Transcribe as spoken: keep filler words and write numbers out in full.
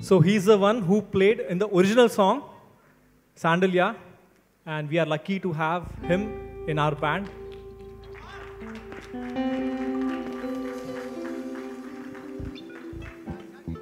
So he's the one who played in the original song, Sandalya, and we are lucky to have him in our band.